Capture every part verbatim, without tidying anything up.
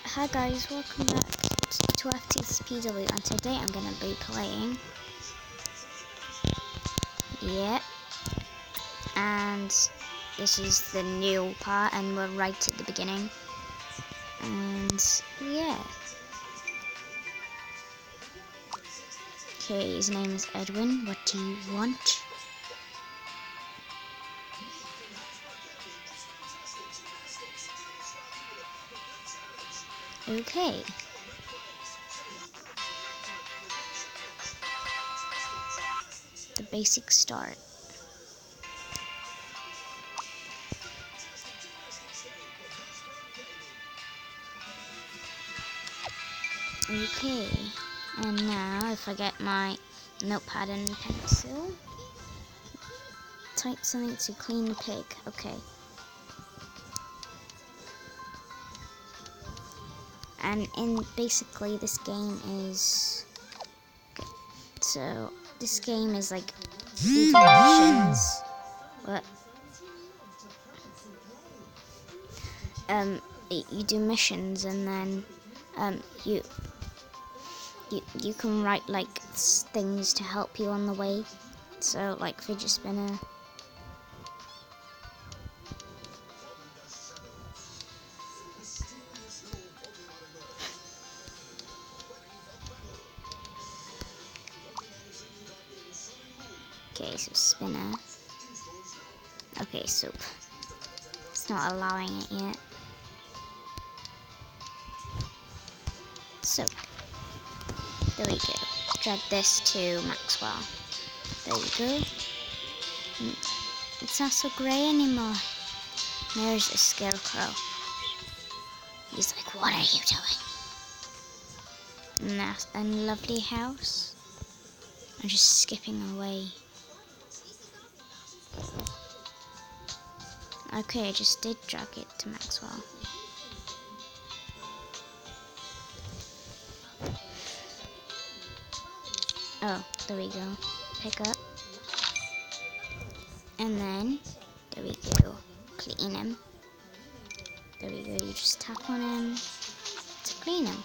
Hi guys, welcome back to F T S P W, and today I'm going to be playing, yeah, and this is the new part, and we're right at the beginning, and yeah. Okay, his name is Edwin. What do you want? Okay. The basic start. Okay, and now if I get my notepad and pencil, type something to clean the pig. Okay. And in basically this game is okay, so this game is like you do missions, but um you do missions and then um you you you can write like things to help you on the way. So like fidget spinner. Okay, so spinner. Okay, so it's not allowing it yet. So there we go. Drag this to Maxwell. There you go. It's not so grey anymore. There's a scarecrow. He's like, what are you doing? And that's a lovely house. I'm just skipping away. Okay, I just did drag it to Maxwell. Oh, there we go. Pick up. And then, there we go. Clean him. There we go, you just tap on him to clean him.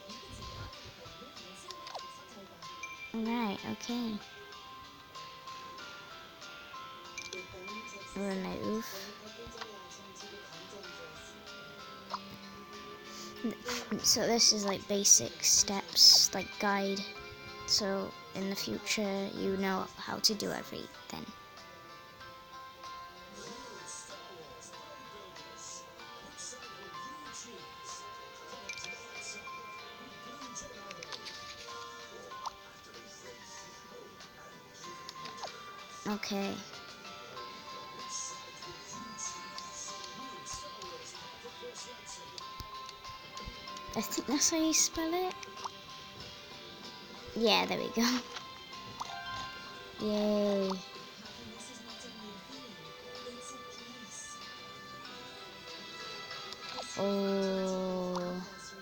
Alright, okay. Remove. So this is like basic steps, like guide. So in the future, you know how to do everything. Okay. I think that's how you spell it. Yeah, there we go. Yay. Oh.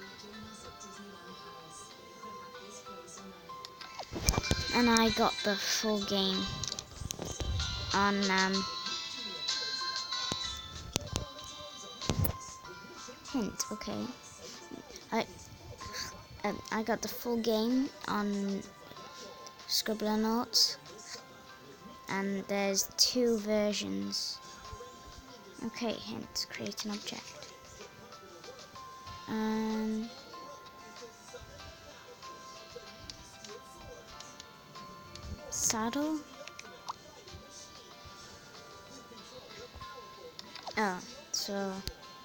And I got the full game on um hint, okay. I um, I got the full game on Scribblenauts, and there's two versions. Okay, hint, create an object. Um saddle. Oh, so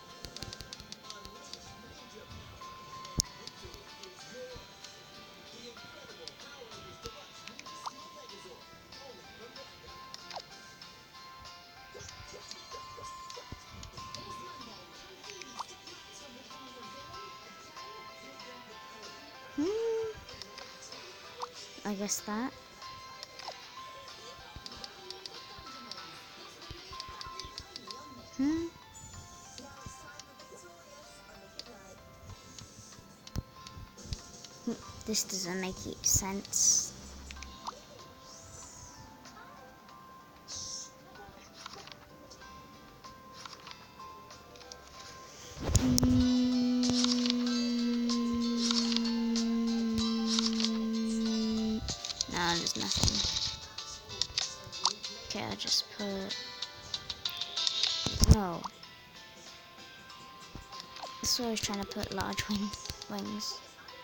hmm, I guess that. Hmm. This doesn't make sense. Mm. no. So I was trying to put large wing wings.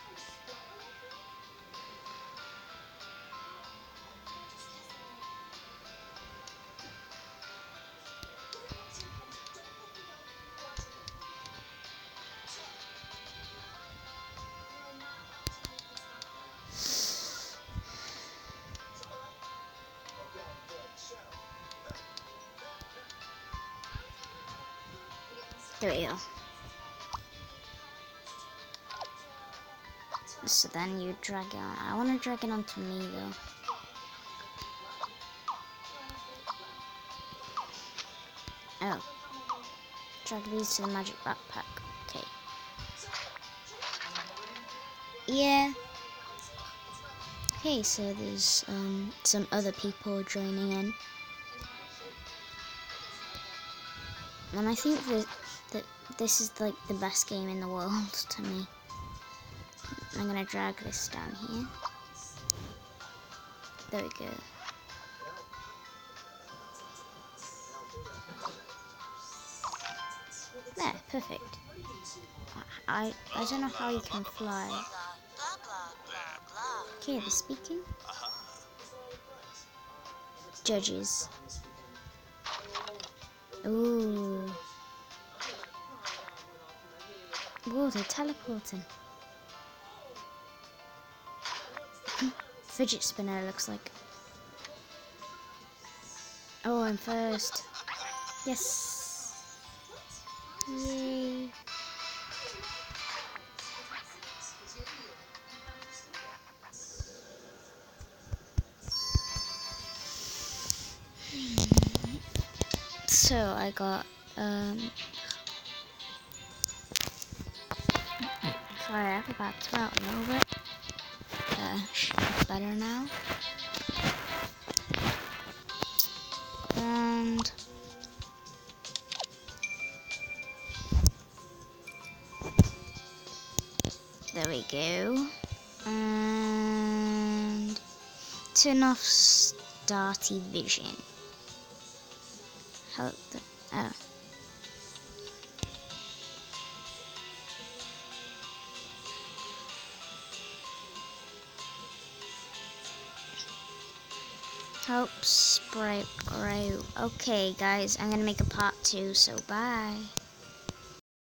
There we go. So then you drag it on. I want to drag it onto me though. Oh. Drag these to the magic backpack. Okay. Yeah. Okay, so there's um, some other people joining in. And I think that, that this is like the best game in the world to me. I'm gonna drag this down here. There we go. There, perfect. I I don't know how you can fly. Okay, they're speaking. Judges. Ooh. Whoa, they're teleporting. Fidget spinner looks like. Oh, I'm first. Yes. Yay. So I got um sorry, I forgot to out a little bit. Uh it's better now. And there we go. And turn off starty vision. How the oh. Help Sprite grow. Okay, guys, I'm gonna make a part two, so bye.